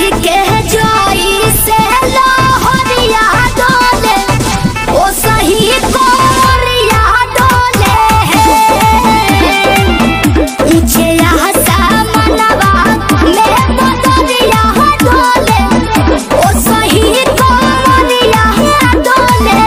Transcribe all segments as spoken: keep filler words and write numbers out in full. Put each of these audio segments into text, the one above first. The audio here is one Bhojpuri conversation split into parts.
के जोई से लहरिया डोले ओ सही कोरिया डोले ऊंचे आसमानवा में बदरिया डोले ओ सही कोरिया डोले।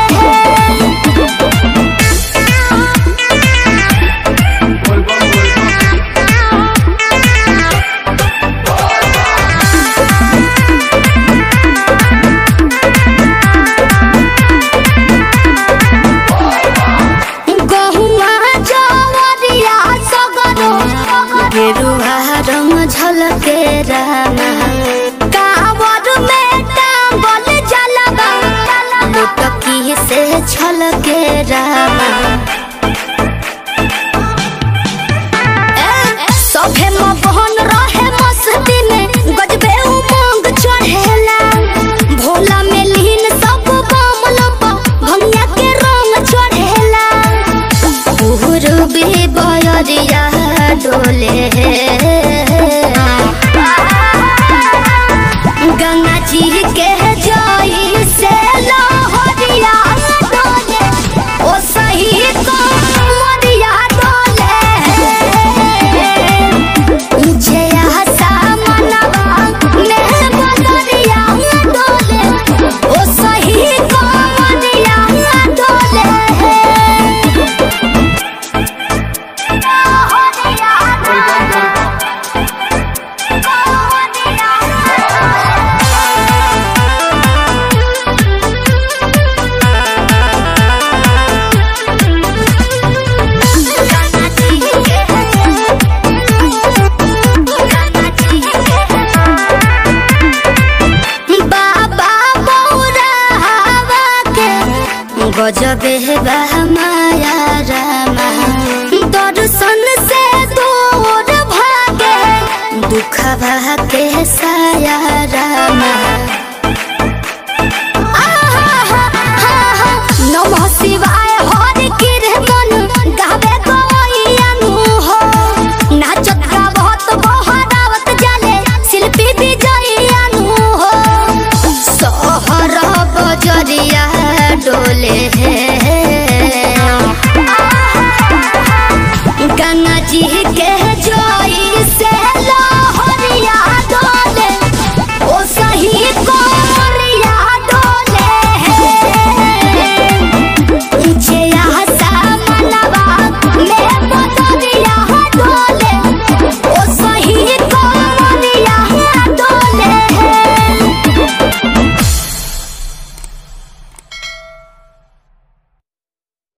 गेरुआ रंग झलके रामा कांवर में टांगल जलवा लुटकी से छलके रामा सभे मगन रहे मस्ती में गजबे उमंग चढ़ेला भोला में लीन सब बमल भंगिया के रंग चढ़ेला पूर्वी बयरिया डोले गंगा जी के जोई से लहरिया डोले ओ सही कोरिया डोले ऊंचे आसमानवा में बदरिया डोले ओ सही कोरिया डोले। गजबे बा माया रामा दर्शन से दूर भागे दुख भागे साया रामा नमः शिवाय हर कीर्तन गावे गवैयानु हो नाचत गावत बहरावत जाले शिल्पी विजयानु हो सहर बजरिया डोले गंगा जी के जोई